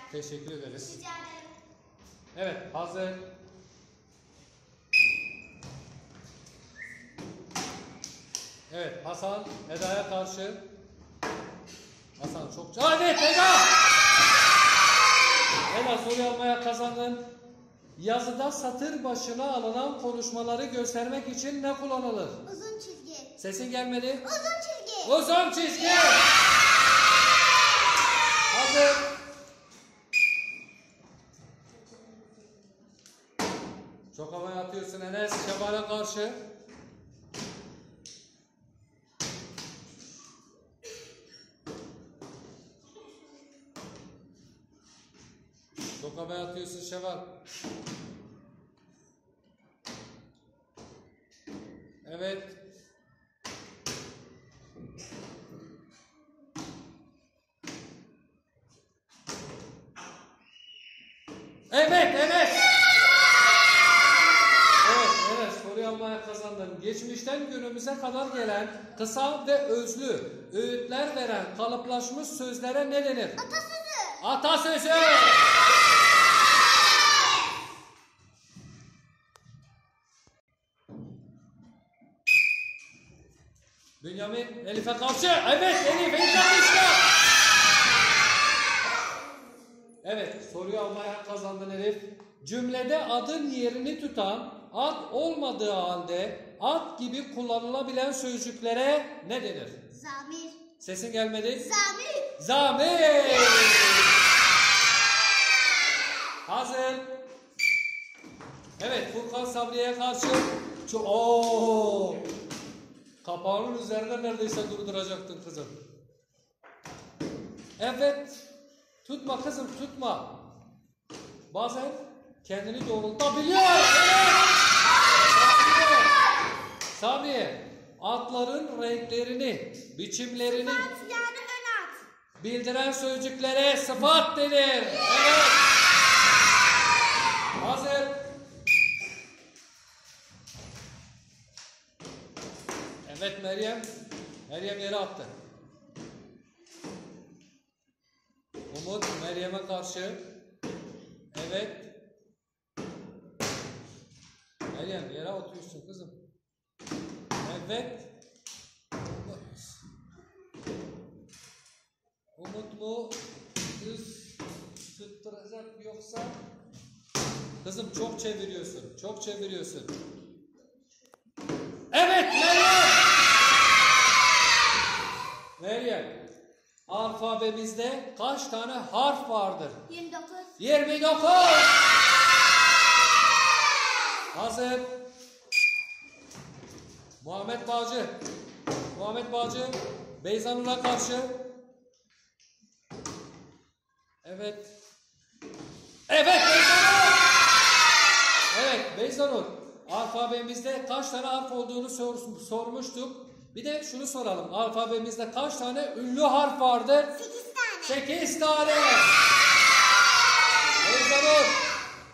Teşekkür ederiz. Rica ederim. Evet, hazır. Evet, Hasan Eda'ya karşı. Hasan çok... Evet, Eda! Eda, soru almaya kazandın. Yazıda satır başına alınan konuşmaları göstermek için ne kullanılır? Uzun çizgi. Sesin gelmedi. Uzun çizgi. Uzun çizgi. Hazır. Çok havaya atıyorsun Enes. Şevval'e karşı. Çok havaya atıyorsun Şevval. Evet. Evet, evet. Evet, soruyu almaya kazandın. Geçmişten günümüze kadar gelen kısa ve özlü öğütler veren kalıplaşmış sözlere ne denir? Atasözü. Atasözü. Bünyamin Elif'e karşı. Evet, Elif işte. Evet, soruyu almaya kazandın Elif. Cümlede adın yerini tutan, ad olmadığı halde ad gibi kullanılabilen sözcüklere ne denir? Zamir. Sesin gelmedi. Zamir. Zamir. Hazır. Evet, Furkan Sabriye'ye karşı. Kapağının üzerinde neredeyse durduracaktın kızım. Evet. Tutma kızım, tutma. Bazen kendini doğrultabiliyor. Evet. Sabriye, atların renklerini, biçimlerini Sıfat yani ön at. bildiren sözcüklere sıfat denir. Evet. Hazır. Evet Meryem. Meryem yere attı. Umut Meryem'e karşı. Evet. Meryem yere oturuyorsun kızım. Evet. Umut mu düz tutturacak yoksa? Kızım çok çeviriyorsun. Çok çeviriyorsun. Evet Meryem. Meryem. Alfabemizde kaç tane harf vardır? 29. 29. Hazır. Muhammed Bağcı. Muhammed Bağcı. Beyza Nur'a karşı. Evet. Evet Beyza Nur. Evet Beyza Nur. Alfabemizde kaç tane harf olduğunu sormuştuk. Bir de şunu soralım. Alfabemizde kaç tane ünlü harf vardır? 8 tane. 8 tane. Beyza Nur.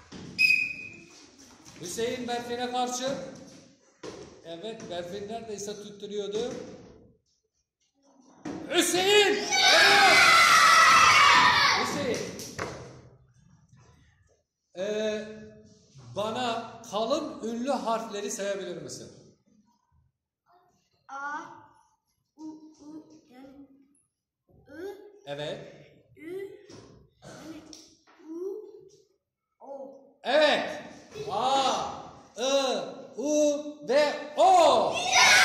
Hüseyin Berfin'e karşı. Evet, Berfin neredeyse tutturuyordu. Hüseyin! Evet! Hüseyin. Bana kalın ünlü harfleri sayabilir misin? A, U, yani I, Evet. Ü, yani U, O. Evet. A, I, U ve O.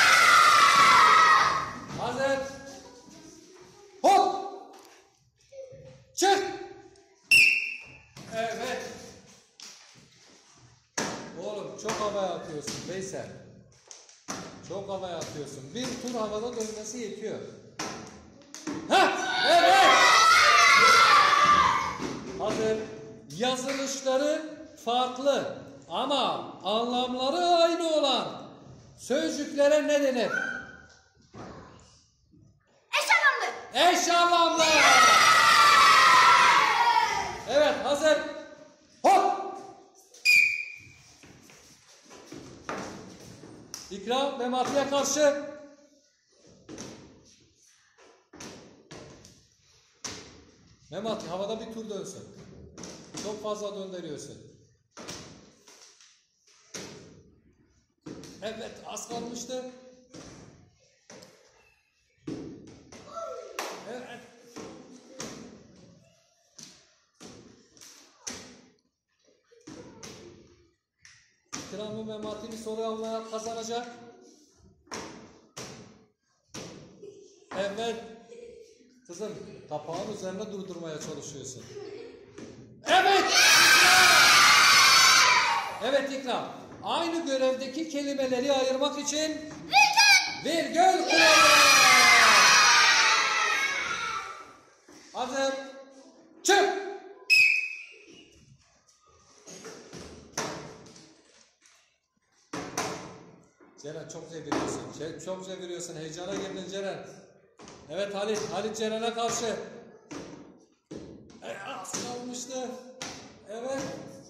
Hazır. Hop. Çık. Evet. Oğlum çok havaya atıyorsun Veysel. Çok havaya atıyorsun. Bir tur havada dönmesi yetiyor. Hah, evet. Hazır. Yazılışları farklı ama anlamları aynı olan sözcüklere ne denir? Eş anlamlı. Eş anlamlı. Evet, hazır. Hop. İkram Memati'ye karşı. Memati havada bir tur dönsün. Çok fazla döndürüyorsun. Evet, az kalmıştı. Evet. İkramı Memati bir soru almaya kazanacak. Evet. Kızım, kapağın üzerine durdurmaya çalışıyorsun. Evet. Evet İkram. Aynı görevdeki kelimeleri ayırmak için virgül kuralı. Hazır. Çık. Ceren çok çeviriyorsun. Çok çeviriyorsun. Heyecana girdin Ceren. Evet Halit. Halit Ceren'e karşı. Az kalmıştı. Evet.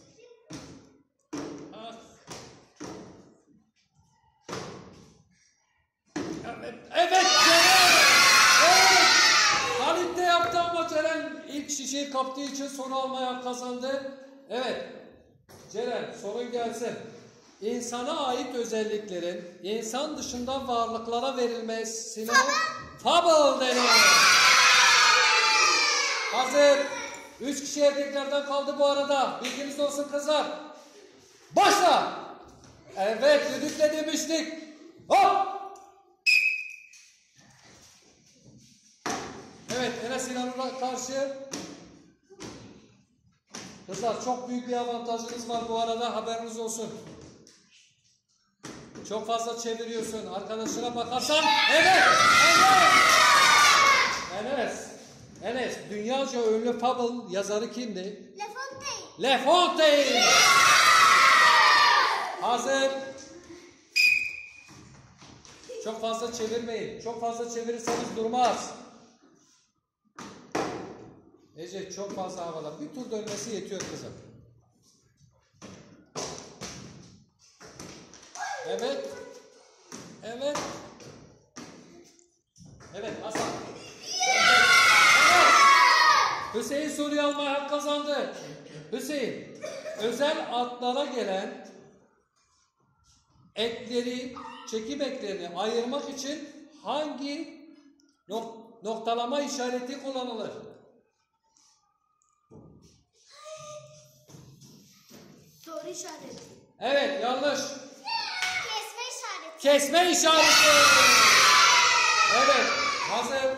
Evet. Evet Ceren. Evet. Halit de yaptı ama Ceren ilk şişeyi kaptığı için soru almaya kazandı. Evet. Ceren sorun gelsin. İnsana ait özelliklerin insan dışında varlıklara verilmesine fable denir. Hazır. 3 kişi erkeklerden kaldı bu arada. Bilginiz olsun kızlar. Başla. Evet düdükle demiştik. Hop. Evet Enes İnanır'a karşı. Kızlar çok büyük bir avantajınız var bu arada, haberiniz olsun. Çok fazla çeviriyorsun. Arkadaşına bakarsan evet. Enes dünyaca ünlü fable yazarı kimdi? La Fontaine. La Fontaine. Hazır. Çok fazla çevirmeyin. Çok fazla çevirirseniz durmaz. Ece çok fazla havada. Bir tur dönmesi yetiyor kızım. Evet. Evet. Evet Hasan. Evet. Hüseyin soruyu almaya hak kazandı. Hüseyin, özel adlara gelen ekleri, çekim eklerini ayırmak için hangi noktalama işareti kullanılır? Soru işareti. Evet, yanlış. Kesme işareti. Kesme işareti. Evet, hazır.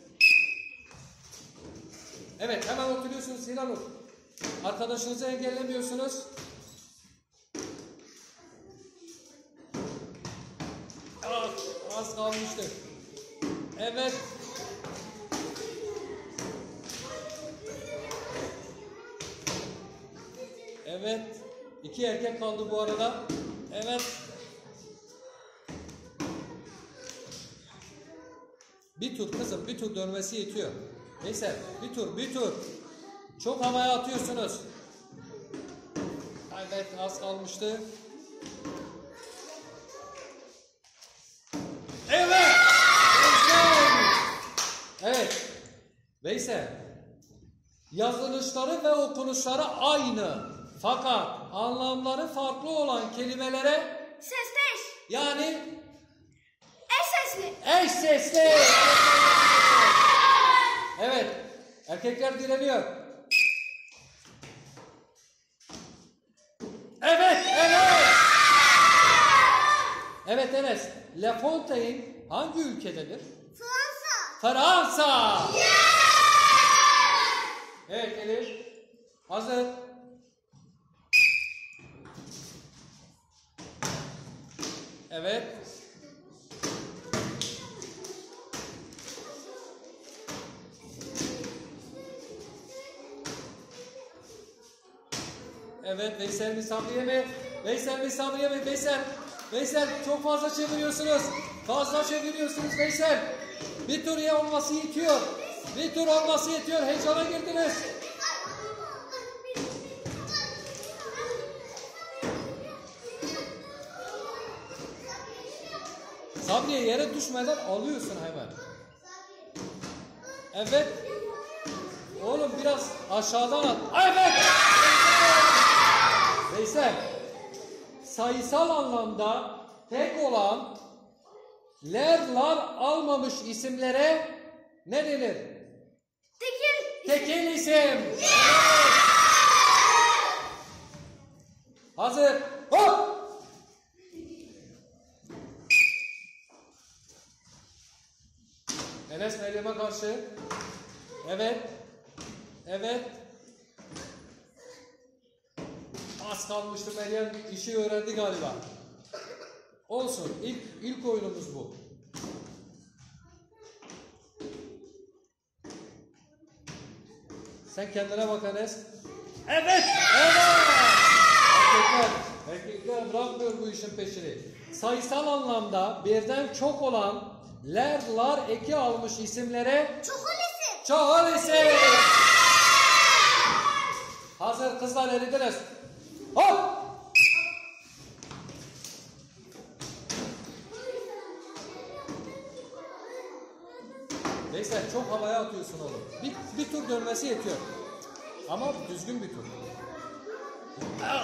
Evet, hemen oturuyorsunuz Sinan. Arkadaşınızı engellemiyorsunuz. Az kalmıştı. Evet. Evet. 2 erkek kaldı bu arada. Evet. Bir tur kızım, bir tur dönmesi yetiyor. Neyse, bir tur. Çok havaya atıyorsunuz. Evet, az kalmıştı. Evet. Evet. Veysel. Yazılışları ve okunuşları aynı. Fakat anlamları farklı olan kelimelere Sesleş. yani Eş sesli. eş sesli. Evet. Erkekler direniyor. Evet. Evet Enes. La Fontaine hangi ülkededir? Fransa. Evet Elif. Hazır. Evet. Evet Veysel mi Sabriye mi? Veysel çok fazla çeviriyorsunuz. Veysel. Bir tur olması yetiyor. Heyecana girdiniz. Sabriye yere düşmeden alıyorsun hemen. Evet. Oğlum biraz aşağıdan at. Evet. Veysel. Sayısal anlamda tek olan ler almamış isimlere ne denir? Tekil. Tekil isim. Evet. Hazır. Hop. Enes Meryem'e karşı. Evet. Evet. Az kalmıştı, Meryem işi öğrendi galiba. Olsun. İlk oyunumuz bu. Sen kendine bak Enes. Evet. Evet. Erkekler bırakmıyor bu işin peşini. Sayısal anlamda birden çok olan ler eki almış isimlere çoğul isim. Hazır kızlar, eridiniz. Hop. Neyse, çok havaya atıyorsun oğlum. Bir tur dönmesi yetiyor. Ama düzgün bir tur. Ah.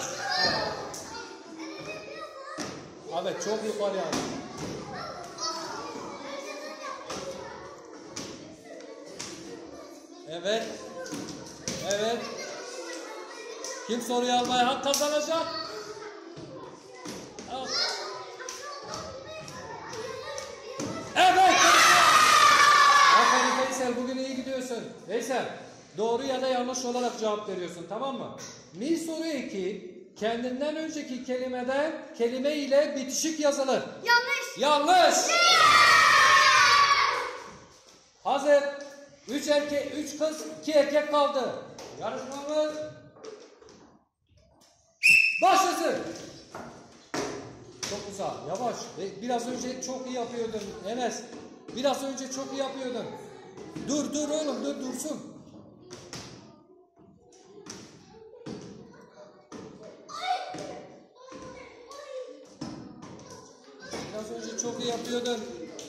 Evet, çok yukarı yani. Evet. Evet. Kim soruyu almaya hak kazanacak? Ah. Evet. Aferin Veysel, bugün iyi gidiyorsun. Veysel, doğru ya da yanlış olarak cevap veriyorsun, tamam mı? Mi soru 2, kendinden önceki kelime ile bitişik yazılır. Yanlış. Yanlış. Hazır. 3 kız, 2 erkek kaldı. Yarışmamız başlasın. Çok uzak, yavaş. Biraz önce çok iyi yapıyordun Enes. Biraz önce çok iyi yapıyordun. Dur oğlum, dursun. Biraz önce çok iyi yapıyordun.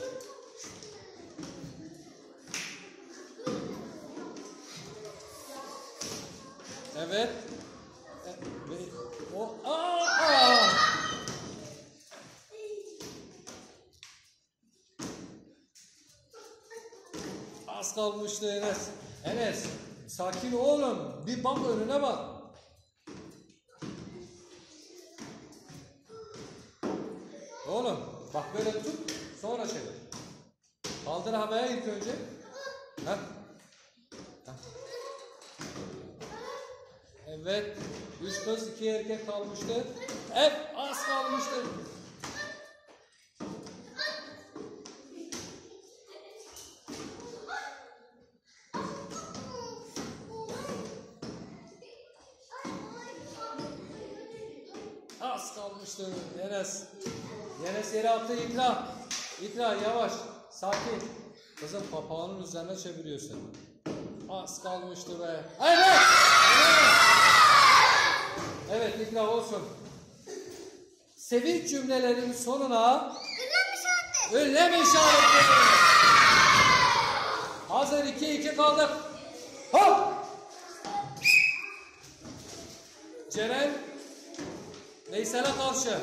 Evet. Az kalmıştı Enes. Enes, sakin oğlum. Bir bak önüne bak. Oğlum, bak böyle tut, sonra çevir. Kaldır havaya ilk önce. Heh. Evet. 3 kız, 2 erkek kalmıştı. Evet, az kalmıştı. Az kalmıştı Enes. Enes yere attı, İkra. İkra yavaş, sakin. Kızım, papağanın üzerine çeviriyorsun. Az kalmıştı be. Evet. Evet İkra, olsun. Sevinç cümlelerin sonuna ünlem işareti. Hazır, 2-2 kaldık. Hop. Ceren Veysel'e karşı.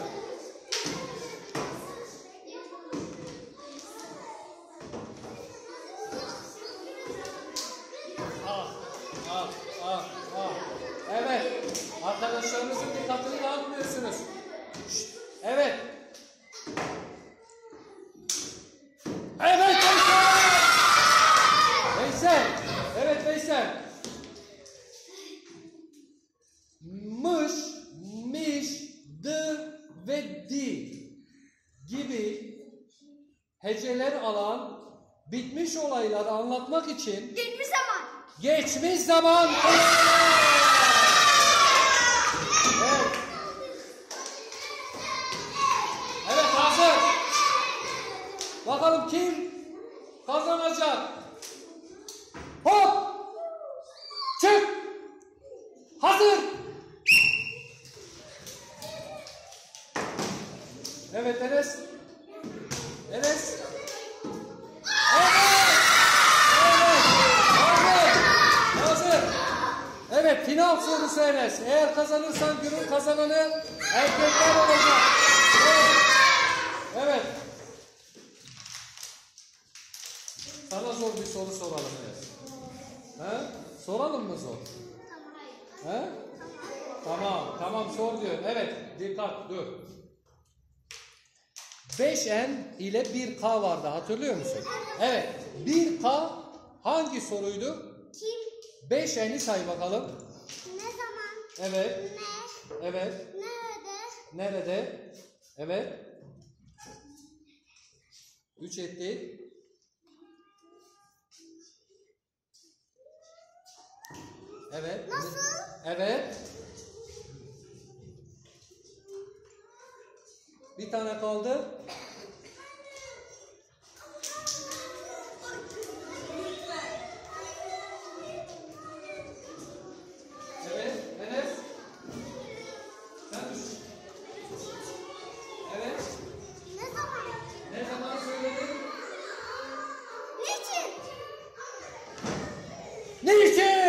Evet. Arkadaşlarınızın dikkatini dağıtmıyorsunuz. Evet. Evet Veysel. Veysel. Evet Veysel. Mış, miş, dı ve di gibi heceler alan bitmiş olayları anlatmak için Geçmiş zaman. geçmiş zaman. Evet. Evet, hazır. Bakalım kim kazanacak? Hop! Çık! Hazır! Evet Enes. Enes. Evet. Evet. Hazır. musun Enes? Eğer kazanırsan günün kazananı erkekler olacak. Evet. Sana zor bir soru soralım Enes. He? Soralım mı zor? He? Tamam sor diyor. Evet, dikkat, dur. 5N ile 1K vardı, hatırlıyor musun? Evet, 1K hangi soruydu? Kim? 5N'i say bakalım. Ne zaman? Evet, Ne? evet. Nerede? Nerede? Evet. 3 etti. Evet. Nasıl? Evet. Bir tane kaldı. Evet. Enes. Sen düşün. Evet. Ne zaman? Ne zaman söyledin? Niçin? Niçin?